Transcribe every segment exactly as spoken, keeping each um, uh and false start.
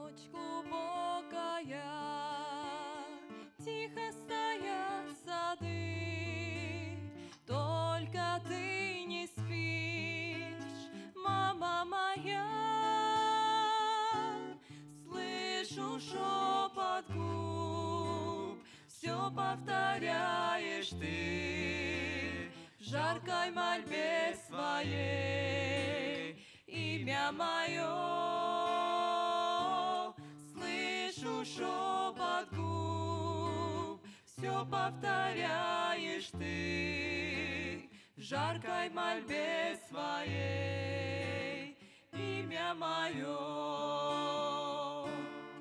Ночь глубокая, тихо стоят сады, только ты не спишь, мама моя. Слышу шепот губ, все повторяешь ты в жаркой мольбе своей, имя мое. Слышу шепот губ, все повторяешь ты в жаркой мольбе своей, имя мое.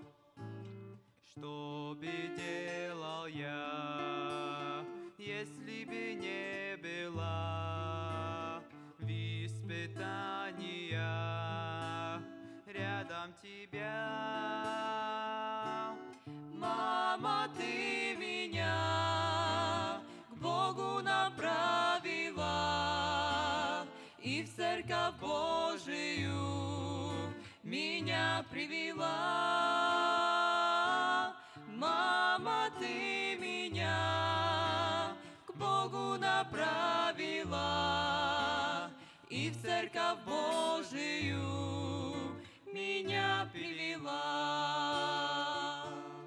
Что бы делал я, если бы не было в испытания рядом тебя? Мама, ты меня к Богу направила и в церковь Божию меня привела. Мама, ты меня к Богу направила и в церковь Божию меня привела.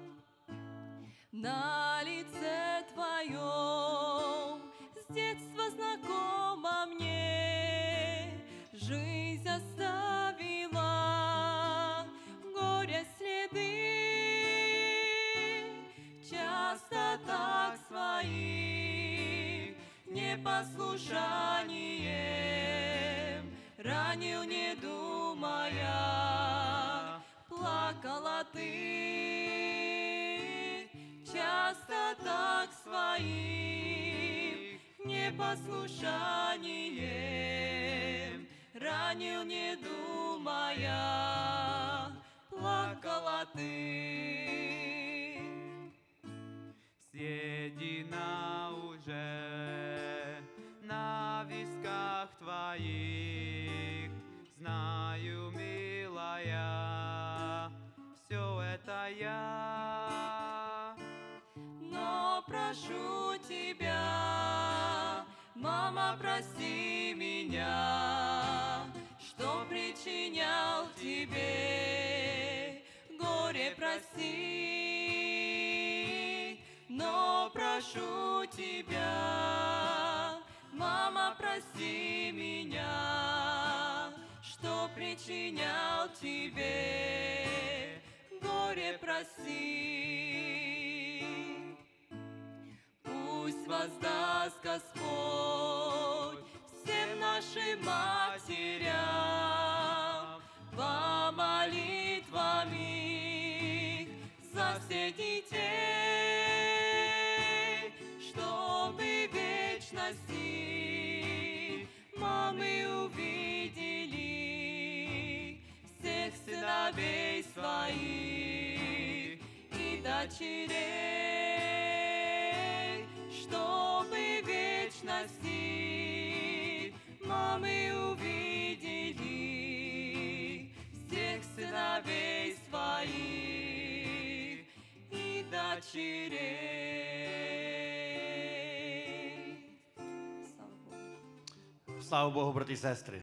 На лице твоем с детства знакома мне, жизнь оставила горе следы. Часто так своим непослушанием ранил, не думая, плакала ты. Часто так своим непослушанием ранил, не думая, плакала ты. Съедена уже на висках твоих, знаю, милая, все это я. Но прошу тебя, мама, прости меня, что причинял тебе горе, прости. Но прошу тебя, мама, прости меня, что причинял тебе горе, прости. Пусть воздаст Господь всем нашим матерям по молитвам их за всех детей, чтобы в вечности мамы увидели всех сыновей своих и дочерей, чтобы в вечности мамы увидели всех сыновей своих и дочерей. Слава Богу, брати і сестри.